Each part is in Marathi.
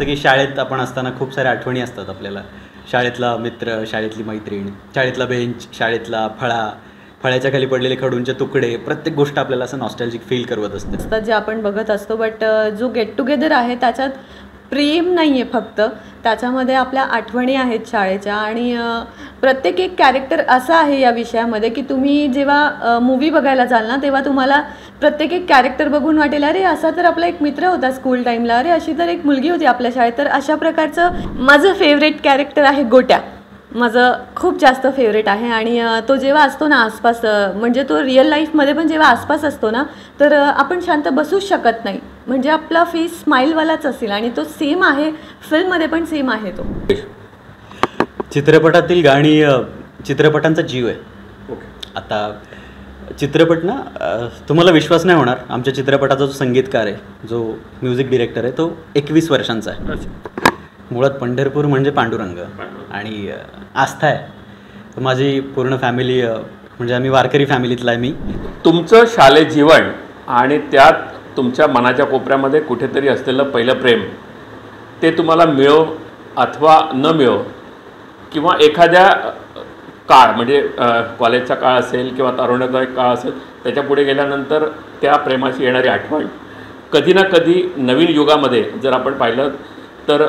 की शाळेत आपण असताना खूप साऱ्या आठवणी असतात आपल्याला. शाळेतला मित्र, शाळेतली मैत्रीण, शाळेतला बेंच, शाळेतला फळ्याच्या खाली पडलेले खडूंचे तुकडे, प्रत्येक गोष्ट आपल्याला असं नॉस्टॅल्जिक फील करवत असते जे आपण बघत असतो. बट जो गेट टुगेदर आहे त्याच्यात प्रेम नाही आहे फक्त, त्याच्यामध्ये आपल्या आठवणी आहेत शाळेच्या. आणि प्रत्येक एक कॅरेक्टर असं आहे या विषयामध्ये की तुम्ही जेव्हा मूवी बघायला जाल ना तेव्हा तुम्हाला प्रत्येक एक कॅरेक्टर बघून वाटेल अरे असा तर आपला एक मित्र होता स्कूल टाईमला, अरे अशी तर एक मुलगी होती आपल्या शाळेत. तर अशा प्रकारचं माझं फेवरेट कॅरेक्टर आहे गोट्या. माझं खूप जास्त फेवरेट आहे. आणि तो जेव्हा असतो ना आसपास, म्हणजे तो रिअल लाईफमध्ये पण जेव्हा आसपास असतो ना तर आपण शांत बसूच शकत नाही. म्हणजे आपला फेस स्माईलवालाच असेल आणि तो सेम आहे फिल्ममध्ये पण सेम आहे. तो चित्रपटातील गाणी चित्रपटांचा जीव आहे. आता चित्रपट ना, तुम्हाला विश्वास नाही होणार, आमच्या चित्रपटाचा जो संगीतकार आहे, जो म्युझिक डिरेक्टर आहे, तो 21 वर्षांचा आहे. मुळात पंढरपूर म्हणजे पांडुरंग आणि आस्था आहे. माझी पूर्ण फॅमिली, म्हणजे आम्ही वारकरी फॅमिलीतला आहे. मी तुमचं शालेय जीवन आणि त्यात तुमच्या मनाच्या कोपऱ्यामध्ये कुठेतरी असलेलं पहिलं प्रेम, ते तुम्हाला मिळो अथवा न मिळो, किंवा एखाद्या काळ म्हणजे कॉलेजचा काळ असेल किंवा तारुण्याचा एक काळ असेल, त्याच्या पुढे गेल्यानंतर त्या प्रेमाची येणारी आठवण कधी ना कधी नवीन युगामध्ये जर आपण पाहिलं तर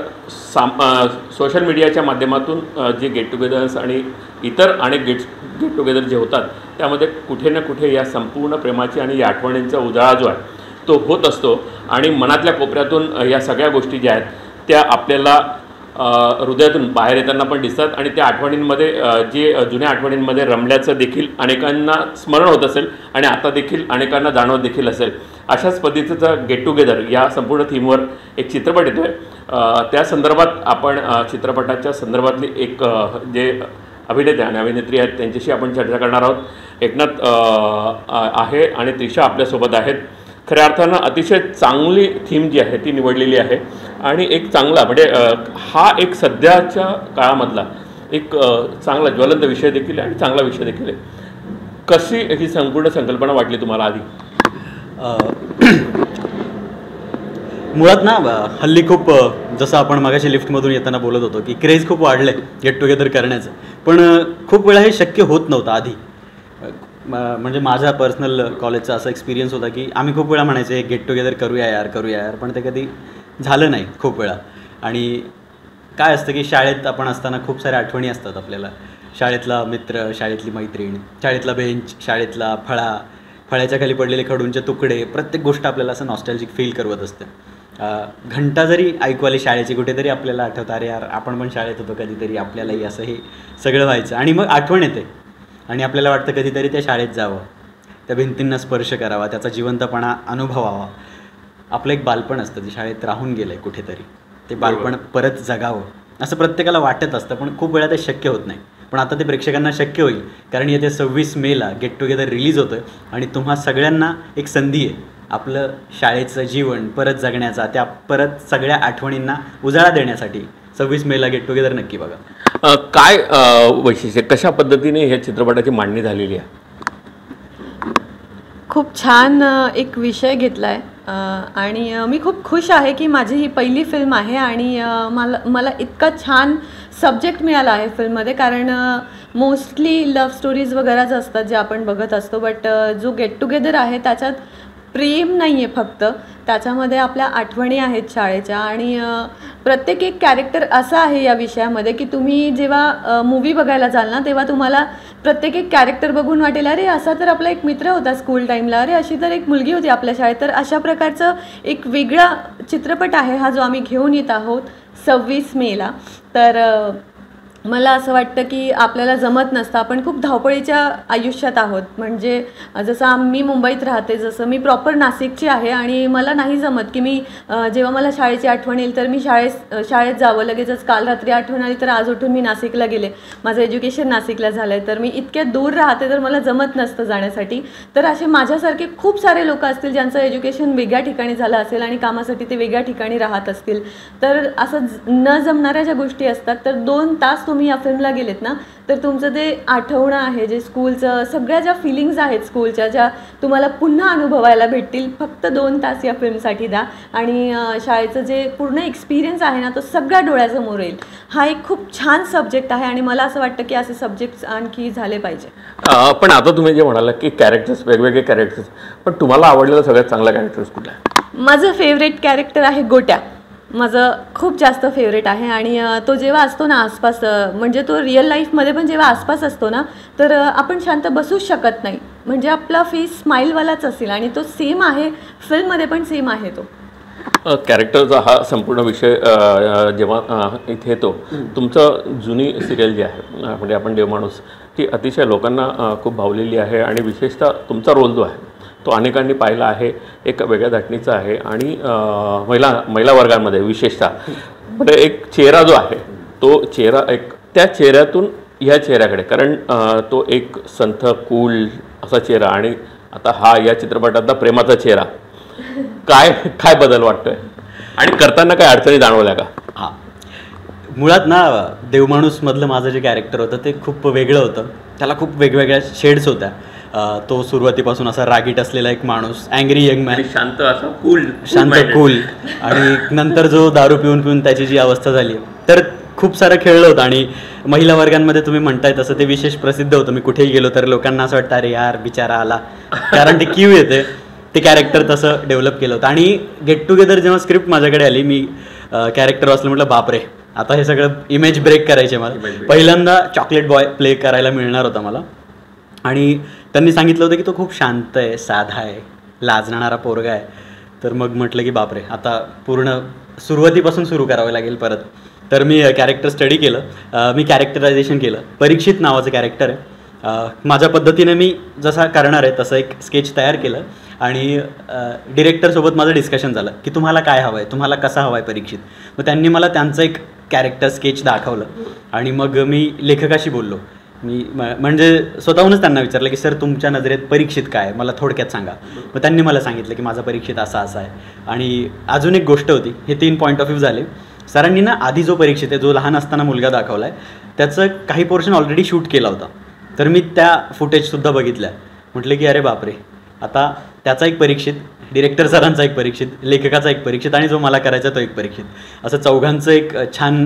सोशल मीडियाच्या माध्यमातून जे गेट टुगेदर्स आणि इतर अनेक गेट टुगेदर जे होतात त्यामध्ये कुठे ना कुठे या संपूर्ण प्रेमाची आणि या आठवणींचा उजाळा जो आहे तो होत असतो. आणि मनातल्या कोपऱ्यातून या सगळ्या गोष्टी ज्या आहेत त्या आपल्याला हृदयातून बाहेर येताना पण दिसतात. आणि त्या आठवणींमध्ये जे जुन्या आठवणींमध्ये रमल्याचं देखील अनेकांना स्मरण होत असेल आणि आता देखील अनेकांना जाणवत देखील असेल. अशाच पद्धतीचं गेट टुगेदर या संपूर्ण थीमवर एक चित्रपट येतो आहे. त्या संदर्भात आपण चित्रपटाच्या संदर्भातली एक जे अभिनेते आणि अभिनेत्री आहेत त्यांच्याशी आपण चर्चा करणार आहोत. एकनाथ आहे आणि त्रिशा आपल्यासोबत आहेत. खऱ्या अर्थानं अतिशय चांगली थीम जी आहे ती निवडलेली आहे आणि एक चांगला म्हणजे हा एक सध्याच्या काळामधला एक चांगला ज्वलंत विषय देखील आहे आणि चांगला विषय देखील आहे. कशी ही संपूर्ण संकल्पना वाटली तुम्हाला आधी? मुळात ना हल्ली खूप, जसं आपण मागाशी लिफ्टमधून येताना बोलत होतो की क्रेज खूप वाढलं आहे गेट टुगेदर करण्याचं, पण खूप वेळा हे शक्य होत नव्हतं आधी. म्हणजे माझा पर्सनल कॉलेजचा असा एक्सपिरियन्स होता की आम्ही खूप वेळा म्हणायचे गेट टुगेदर करूया यार, पण ते कधी झालं नाही खूप वेळा. आणि काय असतं की शाळेत आपण असताना खूप साऱ्या आठवणी असतात आपल्याला. शाळेतला मित्र, शाळेतली मैत्रीण, शाळेतला बेंच, शाळेतला फळ्याच्या खाली पडलेले खडूंचे तुकडे, प्रत्येक गोष्ट आपल्याला असं नॉस्टॅल्जिक फील करवत असते. घंटा जरी ऐकू आली शाळेची कुठेतरी आपल्याला आठवतं अरे यार आपण पण शाळेत होतो कधीतरी, आपल्यालाही असं हे सगळं व्हायचं. आणि मग आठवण येते आणि आपल्याला वाटतं कधीतरी त्या शाळेत जावं, त्या भिंतींना स्पर्श करावा, त्याचा जिवंतपणा अनुभवावा. आपलं एक बालपण असतं जे शाळेत राहून गेलं आहे कुठेतरी, ते बालपण परत जगावं असं प्रत्येकाला वाटत असतं, पण खूप वेळा ते शक्य होत नाही. पण आता ते प्रेक्षकांना शक्य होईल, कारण येत्या 26 मेला गेट टुगेदर रिलीज होतं आहे आणि तुम्हा सगळ्यांना एक संधी आहे आपलं शाळेचं जीवन परत जगण्याचा, त्या परत सगळ्या आठवणींना उजाळा देण्यासाठी. 26 मेला गेट टुगेदर नक्की बघा. काय वैशिष्ट्य, कशा पद्धतीने ह्या चित्रपटाची मांडणी झालेली आहे? खूप छान एक विषय घेतला आहे आणि मी खूप खुश आहे की माझी ही पहिली फिल्म आहे आणि मला इतका छान सब्जेक्ट मिळाला आहे फिल्ममध्ये. कारण मोस्टली लव्ह स्टोरीज वगैरेच असतात जे आपण बघत असतो. बट जो गेट टुगेदर आहे त्याच्यात प्रेम नाही आहे फक्त, त्याच्यामध्ये आपल्या आठवणी आहेत शाळेच्या. आणि प्रत्येक एक कॅरेक्टर असं आहे या विषयामध्ये की तुम्ही जेव्हा मूवी बघायला जाल ना तेव्हा तुम्हाला प्रत्येक एक कॅरेक्टर बघून वाटेल अरे असा तर आपला एक मित्र होता स्कूल टाईमला, अरे अशी तर एक मुलगी होती आपल्या शाळेत. तर अशा प्रकारचं एक वेगळा चित्रपट आहे हा जो आम्ही घेऊन येत आहोत 26 मेला. तर मला असं वाटतं की आपल्याला जमत नसतं, आपण खूप धावपळीच्या आयुष्यात आहोत. म्हणजे जसं मी मुंबईत राहते, जसं मी प्रॉपर नाशिकची आहे आणि मला नाही जमत की मी जेव्हा मला शाळेची आठवण येईल तर मी शाळेत जावं लगेचच. काल रात्री आठवण आली तर आज उठून मी नाशिकला गेले, माझं एज्युकेशन नाशिकला झालं आहे, तर मी इतक्या दूर राहते तर मला जमत नसतं जाण्यासाठी. तर असे माझ्यासारखे खूप सारे लोक असतील ज्यांचं एज्युकेशन वेगळ्या ठिकाणी झालं असेल आणि कामासाठी ते वेगळ्या ठिकाणी राहत असतील. तर असं न जमणाऱ्या ज्या गोष्टी असतात तर 2 तास तुम्ही तुम्ही या फिल्मला गेलेत ना तर तुमचं ते आठवणं आहे जे स्कूलचं, सगळ्या ज्या फिलिंग्ज आहेत स्कूलच्या ज्या तुम्हाला पुन्हा अनुभवायला भेटतील, फक्त 2 तास या फिल्मसाठी द्या आणि शाळेचं जे पूर्ण एक्सपिरियन्स आहे ना तो सगळ्या डोळ्यासमोर येईल. हा एक खूप छान सब्जेक्ट आहे आणि मला असं वाटतं की असे सब्जेक्ट्स आणखी झाले पाहिजे. पण आता तुम्ही जे म्हणाला की कॅरेक्टर्स, वेगवेगळे कॅरेक्टर्स, पण तुम्हाला आवडलेलं सगळ्यात चांगला कॅरेक्टर्स कुठला आहे? माझं फेवरेट कॅरेक्टर आहे गोट्या. माझं खूप जास्त फेवरेट आहे आणि तो जेव्हा असतो ना आसपास, म्हणजे तो रिअल लाईफमध्ये पण जेव्हा आसपास असतो ना तर आपण शांत बसूच शकत नाही. म्हणजे आपला फेस स्माईलवालाच असेल आणि तो सेम आहे फिल्ममध्ये पण सेम आहे तो. कॅरेक्टरचा हा संपूर्ण विषय जेव्हा इथे येतो, तुमचं जुनी सिरियल जी आहे म्हणजे आपण देवमाणूस, ती अतिशय लोकांना खूप भावलेली आहे आणि विशेषतः तुमचा रोल जो आहे तो अनेकांनी पाहिला आहे, एक वेगळ्या धाटणीचा आहे आणि महिला वर्गांमध्ये विशेषतः म्हणजे एक चेहरा जो आहे तो चेहरा एक त्या चेहऱ्यातून ह्या चेहऱ्याकडे, कारण तो एक संथ कूल असा चेहरा आणि आता हा या चित्रपटातला प्रेमाचा चेहरा, काय काय बदल वाटतोय आणि करताना काय अडचणी जाणवल्या का? हां, मुळात ना देवमाणूसमधलं माझं जे कॅरेक्टर होतं ते खूप वेगळं होतं. त्याला खूप वेगवेगळ्या शेड्स होत्या. तो सुरुवातीपासून असा रागीट असलेला एक माणूस, अँग्री यंग मॅन, शांत असा कूल, कूल, आणि नंतर जो दारू पिऊन पिऊन त्याची जी अवस्था झाली, तर खूप सारं खेळलं होतं. आणि महिला वर्गांमध्ये तुम्ही म्हणताय तसं ते विशेष प्रसिद्ध होतं. मी कुठेही गेलो तर लोकांना असं वाटतं अरे यार बिचारा आला, कारण ते क्यू येते. ते कॅरेक्टर तसं डेव्हलप केलं होतं. आणि गेट टुगेदर जेव्हा स्क्रिप्ट माझ्याकडे आली, मी कॅरेक्टर वाचलं, म्हटलं बापरे आता हे सगळं इमेज ब्रेक करायचे मला. पहिल्यांदा चॉकलेट बॉय प्ले करायला मिळणार होता मला आणि त्यांनी सांगितलं होतं की तो खूप शांत आहे, साधा आहे, लाजणारा पोरगा आहे. तर मग म्हटलं की बापरे आता पूर्ण सुरुवातीपासून सुरू करावं लागेल परत. तर मी कॅरेक्टर स्टडी केलं, मी कॅरेक्टरायझेशन केलं. परीक्षित नावाचं कॅरेक्टर आहे. माझ्या पद्धतीने मी जसा करणार आहे तसं एक स्केच तयार केलं आणि डिरेक्टरसोबत माझं डिस्कशन झालं की तुम्हाला काय हवं आहे, तुम्हाला कसा हवा आहे परीक्षित. मग त्यांनी मला त्यांचं एक कॅरेक्टर स्केच दाखवलं आणि मग मी लेखकाशी बोललो. मी म्हणजे स्वतःहूनच त्यांना विचारलं की सर तुमच्या नजरेत परीक्षित काय आहे, मला थोडक्यात सांगा. मग त्यांनी मला सांगितलं की माझा परीक्षित असा असा आहे. आणि अजून एक गोष्ट होती, हे 3 पॉईंट ऑफ व्ह्यू झाले. सरांनी ना आधी जो परीक्षित आहे, जो लहान असताना मुलगा दाखवला आहे, त्याचं काही पोर्शन ऑलरेडी शूट केला होता. तर मी त्या फुटेजसुद्धा बघितल्या. म्हटलं की अरे बापरे, आता त्याचा एक परीक्षित, डिरेक्टर सरांचा एक परीक्षित, लेखकाचा एक परीक्षित आणि जो मला करायचा तो एक परीक्षित, असं चौघांचं एक छान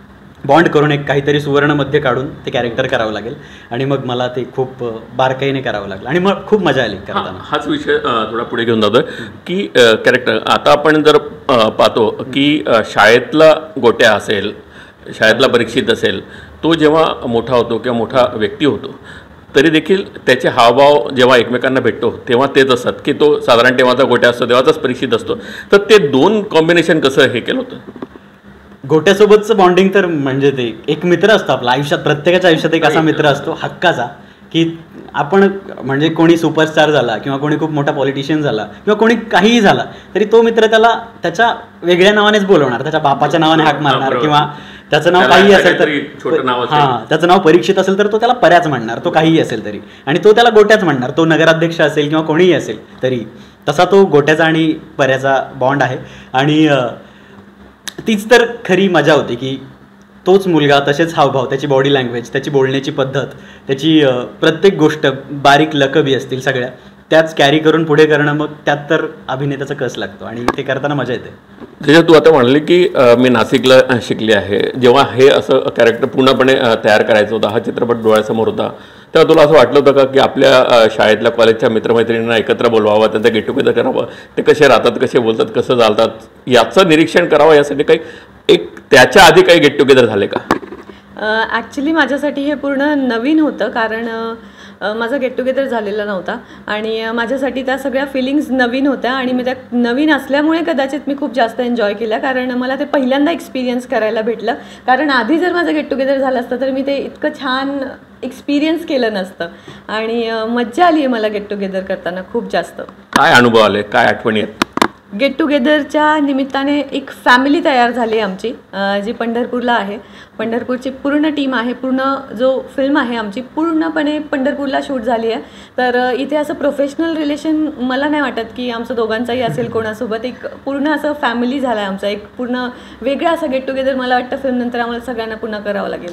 बॉन्ड करून एक काहीतरी सुवर्णमध्ये काढून ते कॅरेक्टर करावं लागेल. आणि मग मला ते खूप बारकाईने करावं लागलं आणि मग खूप मजा आली करताना. हाच विषय थोडा पुढे घेऊन जातो की कॅरेक्टर आता आपण जर पाहतो की शाळेतला गोट्या असेल, शाळेतला परीक्षित असेल, तो जेव्हा मोठा होतो किंवा मोठा व्यक्ती होतो तरी देखील त्याचे हावभाव जेव्हा एकमेकांना भेटतो तेव्हा तेच असतात की तो साधारण तेव्हाचा गोट्या असतो तेव्हाचाच परीक्षित असतो. तर ते 2 कॉम्बिनेशन कसं हे केलं होतं? गोट्यासोबतचं बॉन्डिंग तर म्हणजे ते एक मित्र असतो आपला आयुष्यात, प्रत्येकाच्या आयुष्यात एक असा मित्र असतो हक्काचा की आपण म्हणजे कोणी सुपरस्टार झाला किंवा कोणी खूप मोठा पॉलिटिशियन झाला किंवा कोणी काहीही झाला तरी तो मित्र त्याला त्याच्या वेगळ्या नावानेच बोलवणार, त्याच्या बापाच्या नावाने हाक मारणार किंवा त्याचं नाव काही असेल तर हां त्याचं नाव परीक्षित असेल तर तो त्याला पर्याच म्हणणार, तो काहीही असेल तरी, आणि तो त्याला गोट्याच म्हणणार, तो नगराध्यक्ष असेल किंवा कोणीही असेल तरी. तसा तो गोट्याचा आणि पर्याचा बॉन्ड आहे. आणि तीच तर खरी मजा होती की तोच मुलगा, तसेच हावभाव, त्याची बॉडी लँग्वेज, त्याची बोलण्याची पद्धत, त्याची प्रत्येक गोष्ट, बारीक लकबी असतील सगळ्या, त्याच कॅरी करून पुढे करणं, मग त्यात तर अभिनेत्याचा कस लागतो आणि ते करताना मजा येते. त्याच्यात तू आता म्हणाली की मी नाशिकला शिकले आहे, जेव्हा हे असं कॅरेक्टर पूर्णपणे तयार करायचं होतं, हा चित्रपट डोळ्यासमोर होता, तेव्हा तुला असं वाटलं होतं का की आपल्या शाळेतल्या कॉलेजच्या मित्रमैत्रिणींना एकत्र बोलवावं, त्यांचं गेट टुगेदर करावं, ते कसे राहतात, कसे बोलतात, कसं चालतात, याचं निरीक्षण करावं, यासाठी काही एक त्याच्या आधी काही गेट टुगेदर झाले का? ॲक्च्युली माझ्यासाठी हे पूर्ण नवीन होतं, कारण माझा गेट टुगेदर झालेला नव्हता आणि माझ्यासाठी त्या सगळ्या फिलिंग्स नवीन होत्या आणि मी त्या नवीन असल्यामुळे कदाचित मी खूप जास्त एन्जॉय केल्या, कारण मला ते पहिल्यांदा एक्सपिरियन्स करायला भेटलं. कारण आधी जर माझं गेट टुगेदर झालं असतं तर मी ते इतकं छान एक्सपिरियन्स केलं नसतं आणि मज्जा आली आहे मला गेट टुगेदर करताना खूप जास्त. काय अनुभव आले, काय आठवणी आहेत? गेट टुगेदरच्या निमित्ताने एक फॅमिली तयार झाली आमची, जी पंढरपूरला आहे. पंढरपूरची पूर्ण टीम आहे, पूर्ण जो फिल्म आहे आमची पूर्णपणे पंढरपूरला शूट झाली आहे. तर इथे असं प्रोफेशनल रिलेशन मला नाही वाटत की आमचं दोघांचाही असेल कोणासोबत. एक पूर्ण असं फॅमिली झाला आहे आमचा, एक पूर्ण वेगळा असं गेट टुगेदर मला वाटतं फिल्मनंतर आम्हाला सगळ्यांना पुन्हा करावं लागेल.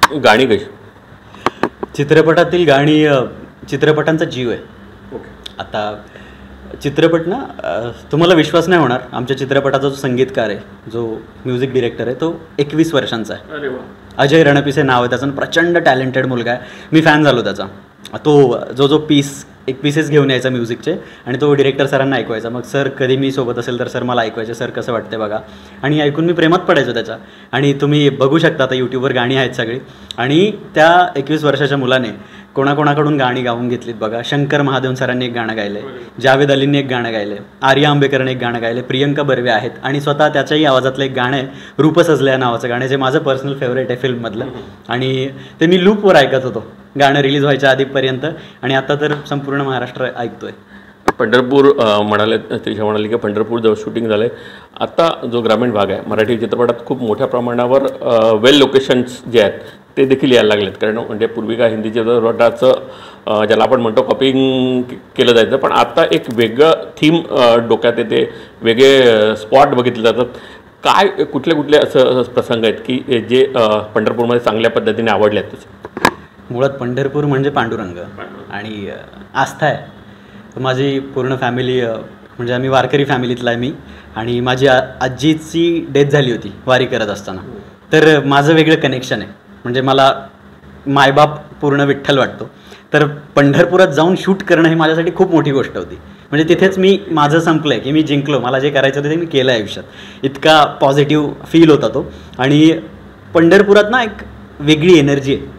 गाणी कशी? चित्रपटातील गाणी चित्रपटांचा जीव आहे. आता चित्रपट ना तुम्हाला विश्वास नाही होणार, आमच्या चित्रपटाचा जो संगीतकार आहे, जो म्युझिक डिरेक्टर आहे, तो 21 वर्षांचा आहे. अरे वा. अजय रणपिसे नाव आहे त्याचं, प्रचंड टॅलेंटेड मुलगा आहे. मी फॅन झालो त्याचा. तो जो एक पीसेस घेऊन यायचा म्युझिकचे आणि तो डिरेक्टर सरांना ऐकवायचा. मग सर कधी मी सोबत असेल तर सर मला ऐकवायचे, सर कसं वाटते बघा, आणि ऐकून मी प्रेमात पडायचो त्याच्या. आणि तुम्ही बघू शकता आता यूट्यूबवर गाणी आहेत सगळी. आणि त्या 21 वर्षाच्या मुलाने कोणाकोणाकडून गाणी गाऊन घेतलीत बघा. शंकर महादेवन सरांनी एक गाणं गायलं आहे, जावेद अलींनी एक गाणं गायलं आहे, आर्या आंबेकरने एक गाणं गायलं आहे, प्रियंका बर्वे आहेत, आणि स्वतः त्याच्याही आवाजातलं एक गाणं आहे रूप सजल्या नावाचं गाणं, जे माझं पर्सनल फेवरेट आहे फिल्ममधलं. आणि ते मी लूपवर ऐकत होतो गाणं रिलीज व्हायच्या आधीपर्यंत, आणि आता तर संपूर्ण महाराष्ट्र ऐकतोय. पंढरपूर म्हणाले, त्रिशा म्हणाली की पंढरपूर जवळ शूटिंग झालं आहे. आता जो ग्रामीण भाग आहे मराठी चित्रपटात खूप मोठ्या प्रमाणावर वेल लोकेशन्स जे आहेत ते देखील यायला लागलेत. कारण म्हणजे पूर्वी काय हिंदी चित्रपटाचं ज्याला आपण म्हणतो कॉपिंग केलं जायचं, पण आता एक वेगळं थीम डोक्यात येते, वेगळे स्पॉट बघितले जातात. काय कुठले असं प्रसंग आहेत की जे पंढरपूरमध्ये चांगल्या पद्धतीने आवडले आहेत तुझे? मुळात पंढरपूर म्हणजे पांडुरंग आणि आस्था आहे. माझी पूर्ण फॅमिली म्हणजे आम्ही वारकरी फॅमिलीतला आहे मी, आणि माझी आजीची डेथ झाली होती वारी करत असताना. तर माझं वेगळं कनेक्शन आहे, म्हणजे मला मायबाप पूर्ण विठ्ठल वाटतो. तर पंढरपुरात जाऊन शूट करणं ही माझ्यासाठी खूप मोठी गोष्ट होती. म्हणजे तिथेच मी माझं संपलं आहे की मी जिंकलो, मला जे करायचं होतं ते मी केलं आहे आयुष्यात. इतका पॉझिटिव्ह फील होता तो. आणि पंढरपुरात ना एक वेगळी एनर्जी आहे.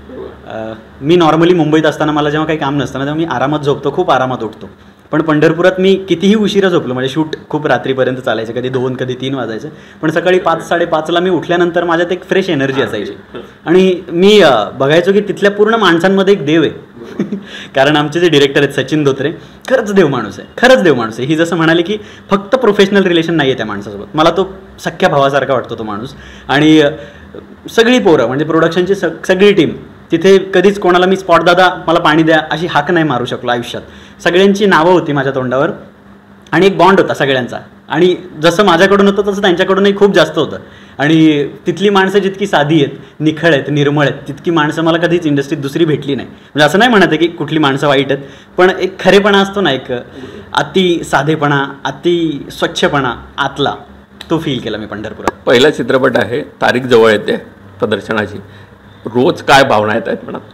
मी नॉर्मली मुंबईत असताना मला जेव्हा काही काम नसतं ना तेव्हा मी आरामात झोपतो, खूप आरामात उठतो. पण पंढरपुरात मी कितीही उशिरा झोपलो, म्हणजे शूट खूप रात्रीपर्यंत चालायचं, कधी 2 कधी 3 वाजायचं, पण सकाळी 5-5:30ला मी उठल्यानंतर माझ्यात एक फ्रेश एनर्जी असायची. आणि मी बघायचो की तिथल्या पूर्ण माणसांमध्ये एक देव आहे. कारण आमचे जे डिरेक्टर आहेत सचिन धोत्रे, खरंच देव माणूस आहे, खरंच देव माणूस आहे. ही जसं म्हणाले की फक्त प्रोफेशनल रिलेशन नाही आहे त्या माणसासोबत, मला तो सख्या भावासारखा वाटतो तो माणूस. आणि सगळी पोरं म्हणजे प्रोडक्शनची सगळी टीम तिथे, कधीच कोणाला मी स्पॉट दादा मला पाणी द्या अशी हाक नाही मारू शकलो आयुष्यात. सगळ्यांची नावं होती माझ्या तोंडावर आणि एक बॉन्ड होता सगळ्यांचा. आणि जसं माझ्याकडून होतं तसं त्यांच्याकडूनही खूप जास्त होतं. आणि तिथली माणसं जितकी साधी आहेत, निखळ आहेत, निर्मळ आहेत, तितकी माणसं मला कधीच इंडस्ट्रीत दुसरी भेटली नाही. म्हणजे असं नाही म्हणत आहे की कुठली माणसं वाईट आहेत, पण एक खरेपणा असतो ना, एक अति साधेपणा, अति स्वच्छपणा आतला, तो फील केला मी पंढरपुरात. पहिला चित्रपट आहे, तारीख जवळ येते प्रदर्शनाची, रोज काय भावना येत आहेत म्हणा?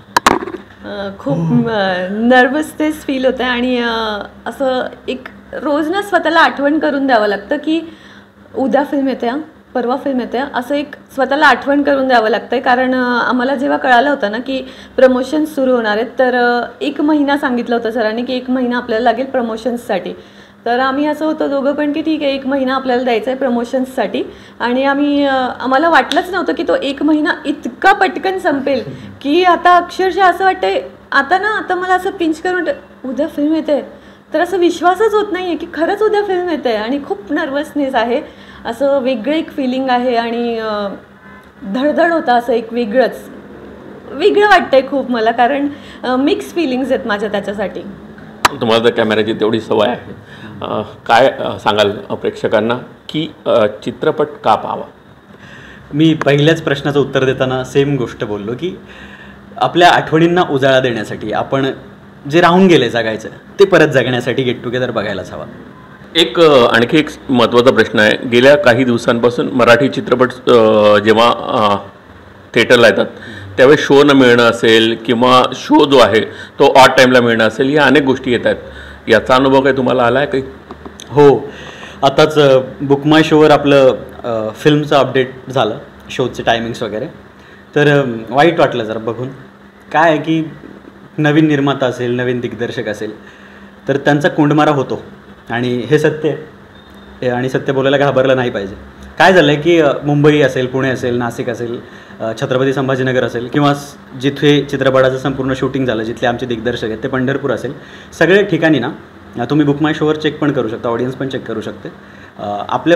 खूप नर्वसनेस फील होतं आहे. आणि असं एक रोज ना स्वतःला आठवण करून द्यावं लागतं की उद्या फिल्म येते, परवा फिल्म येते, असं एक स्वतःला आठवण करून द्यावं लागतं आहे. कारण आम्हाला जेव्हा कळालं होतं ना की प्रमोशन्स सुरू होणार आहेत, तर 1 महिना सांगितलं होतं सरांनी की 1 महिना आपल्याला लागेल प्रमोशन्ससाठी. तर आम्ही असं होतं दोघं पण की ठीक आहे 1 महिना आपल्याला द्यायचा आहे प्रमोशन्ससाठी. आणि आम्हाला वाटलंच नव्हतं की तो 1 महिना इतका पटकन संपेल की आता अक्षरशः असं वाटतंय आता मला असं पिंच करून उद्या फिल्म येते, तर असं विश्वासच होत नाही आहे की खरंच उद्या फिल्म येते. आणि खूप नर्वसनेस आहे, असं वेगळं एक फिलिंग आहे, आणि धडधड होता, असं एक वेगळं वाटतंय खूप मला, कारण मिक्स फिलिंग्स आहेत माझ्या त्याच्यासाठी. तुम्हाला तर कॅमेऱ्याची तेवढी सवय आहे, काय सांगाल प्रेक्षकांना की चित्रपट का पाहावा? मी पहिल्याच प्रश्नाचं उत्तर देताना सेम गोष्ट बोललो की आपल्या आठवणींना उजाळा देण्यासाठी, आपण जे राहून गेले जगायचं ते परत जगण्यासाठी गेट टुगेदर बघायलाच हवा. एक आणखी एक महत्त्वाचा प्रश्न आहे, गेल्या काही दिवसांपासून मराठी चित्रपट जेव्हा थिएटरला येतात त्यावेळेस शो न मिळणं असेल किंवा शो जो आहे तो ऑड टाईमला मिळणं असेल, या अनेक गोष्टी येत आहेत. याचा अनुभव काही तुम्हाला आला आहे काही? हो, आताच बुक माय शोवर आपलं फिल्मचं अपडेट झालं, शोचे टायमिंग्स वगैरे. तर वाईट वाटलं जरा बघून. काय आहे की नवीन निर्माता असेल, नवीन दिग्दर्शक असेल, तर त्यांचा कोंडमारा होतो, आणि हे सत्य आहे, आणि सत्य बोलायला घाबरलं नाही पाहिजे. काय झालं आहे की मुंबई असेल, पुणे असेल, नाशिक असेल, छत्रपती संभाजीनगर असेल, किंवा जिथे चित्रपटाचं संपूर्ण शूटिंग झालं, जिथले आमचे दिग्दर्शक आहेत ते पंढरपूर असेल, सगळ्या ठिकाणी ना तुम्ही बुक माय शोवर चेक पण करू शकता, ऑडियन्स पण चेक करू शकते. आपल्या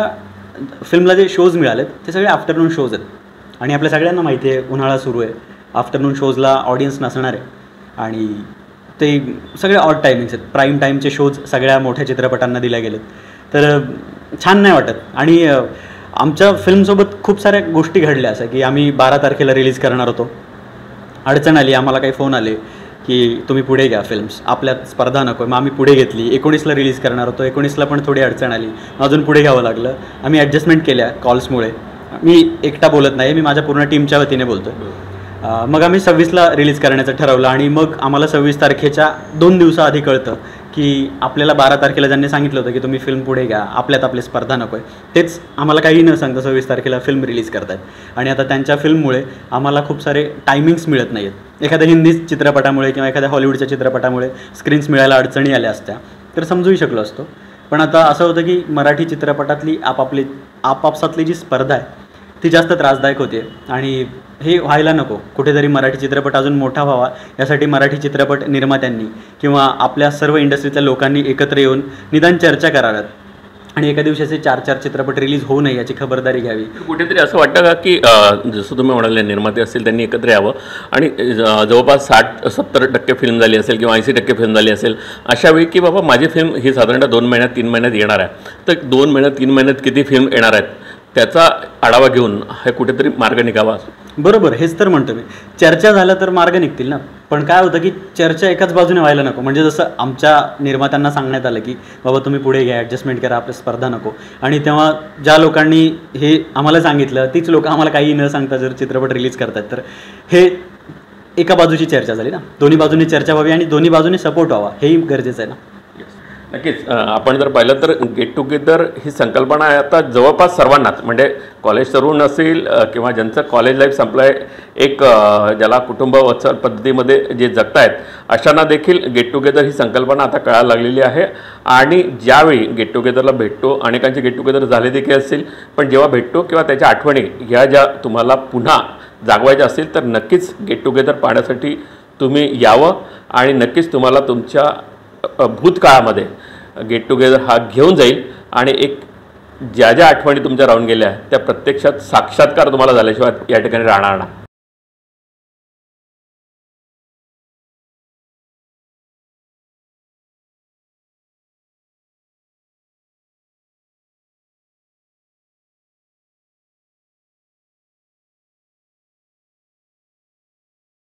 फिल्मला जे शोज मिळालेत ते सगळे आफ्टरनून शोज आहेत. आणि आपल्या सगळ्यांना माहिती आहे उन्हाळा सुरू आहे, आफ्टरनून शोजला ऑडियन्स नसणार आहे, आणि ते सगळे ऑड टायमिंग्स आहेत. प्राईम टाईमचे शोज सगळ्या मोठ्या चित्रपटांना दिल्या गेलेत, तर छान नाही वाटत. आणि आमच्या फिल्मसोबत खूप साऱ्या गोष्टी घडल्या असं की आम्ही 12 तारखेला रिलीज करणार होतो. अडचण आली, आम्हाला काही फोन आले की तुम्ही पुढे घ्या फिल्म्स, आपल्यात स्पर्धा नको. मग आम्ही पुढे घेतली. 19ला रिलीज करणार होतो. 19ला पण थोडी अडचण आली, अजून पुढे घ्यावं लागलं. आम्ही ॲडजस्टमेंट केल्या कॉल्समुळे. मी एकटा बोलत नाही, मी माझ्या पूर्ण टीमच्या वतीने बोलतो. मग आम्ही 26ला रिलीज करण्याचं ठरवलं आणि मग आम्हाला 26 तारखेच्या 2 दिवसाआधी कळतं की आपल्याला 12 तारखेला ज्यांनी सांगितलं होतं की तुम्ही फिल्म पुढे घ्या, आपल्यात आपली स्पर्धा नको आहे, तेच आम्हाला काही न सांगता 26 तारखेला फिल्म रिलीज करत आहेत. आणि आता त्यांच्या फिल्ममुळे आम्हाला खूप सारे टायमिंग्स मिळत नाही आहेत. एखाद्या हिंदी चित्रपटामुळे किंवा एखाद्या हॉलिवूडच्या चित्रपटामुळे स्क्रीन्स मिळायला अडचणी आल्या असत्या तर समजूही शकलो असतो. पण आता असं होतं की मराठी चित्रपटातली आपापसातली जी स्पर्धा आहे ती जास्त त्रासदायक होते आणि हे व्हायला नको. कुठेतरी मराठी चित्रपट अजून मोठा व्हावा यासाठी मराठी चित्रपट निर्मात्यांनी किंवा आपल्या सर्व इंडस्ट्रीतल्या लोकांनी एकत्र येऊन निदान चर्चा कराव्यात आणि एका दिवशी असे 4-4 चित्रपट रिलीज होऊ नये याची खबरदारी घ्यावी. कुठेतरी असं वाटतं का की जसं तुम्ही म्हणाले निर्माते असतील त्यांनी एकत्र यावं आणि जवळपास 60-70% फिल्म झाली असेल किंवा 80% फिल्म झाली असेल, अशा वेळी की बाबा माझी फिल्म ही साधारणतः 2 महिन्यात 3 महिन्यात येणार आहे, तर 2 महिन्यात 3 महिन्यात किती फिल्म येणार आहेत त्याचा आढावा घेऊन हे कुठेतरी मार्ग निघावा. बरोबर, हेच तर म्हणतो मी. चर्चा झालं तर मार्ग निघतील ना. पण काय होतं की चर्चा एकाच बाजूने व्हायला नको. म्हणजे जसं आमच्या निर्मात्यांना सांगण्यात आलं की बाबा तुम्ही पुढे घ्या, ॲडजस्टमेंट करा, आपल्या स्पर्धा नको. आणि तेव्हा ज्या लोकांनी हे आम्हाला सांगितलं तीच लोकं आम्हाला काही न सांगता जर चित्रपट रिलीज करतात तर हे एका बाजूची चर्चा झाली ना. दोन्ही बाजूनी चर्चा व्हावी आणि दोन्ही बाजूने सपोर्ट व्हावा, हेही गरजेचं आहे ना. नक्कीच. आपण जर पाहिलं तर गेट टुगेदर ही संकल्पना आहे आता जवळपास सर्वांनाच, म्हणजे कॉलेज तरुण असेल किंवा ज्यांचं कॉलेज लाईफ संपलं आहे, एक ज्याला कुटुंब वत्सल पद्धतीमध्ये जे जगतायत अशांना देखील गेट टुगेदर ही संकल्पना आता कळायला लागलेली आहे. आणि ज्यावेळी गेट टुगेदरला भेटतो, अनेकांचे गेट टुगेदर झाले देखील असतील, पण जेव्हा भेटतो किंवा त्याच्या आठवणी ह्या ज्या तुम्हाला पुन्हा जागवायच्या असतील तर नक्कीच गेट टुगेदर पाहण्यासाठी तुम्ही यावं आणि नक्कीच तुम्हाला तुमच्या भूतकाळामध्ये गेट टुगेदर हा घेऊन जाईल आणि एक ज्या ज्या आठवणी तुमच्या राहून गेल्या त्या प्रत्यक्षात साक्षात्कार तुम्हाला झाल्याशिवाय या ठिकाणी राहणार नाही.